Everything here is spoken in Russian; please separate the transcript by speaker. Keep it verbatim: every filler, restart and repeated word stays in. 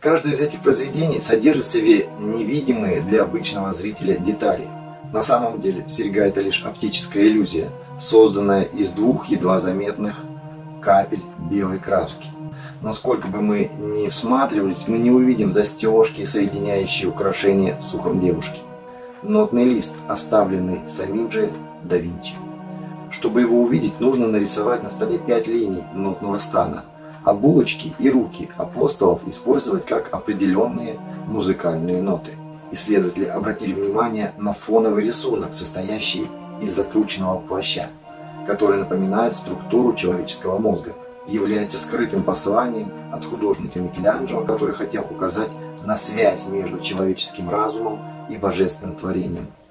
Speaker 1: Каждое из этих произведений содержит в себе невидимые для обычного зрителя детали. На самом деле серьга – это лишь оптическая иллюзия, созданная из двух едва заметных капель белой краски. Но сколько бы мы ни всматривались, мы не увидим застежки, соединяющие украшения с ухом девушки. Нотный лист, оставленный самим же да Винчи. Чтобы его увидеть, нужно нарисовать на столе пять линий нотного стана, а булочки и руки апостолов использовать как определенные музыкальные ноты. Исследователи обратили внимание на фоновый рисунок, состоящий из закрученного плаща, который напоминает структуру человеческого мозга, и является скрытым посланием от художника Микеланджело, который хотел указать на связь между человеческим разумом и божественным творением.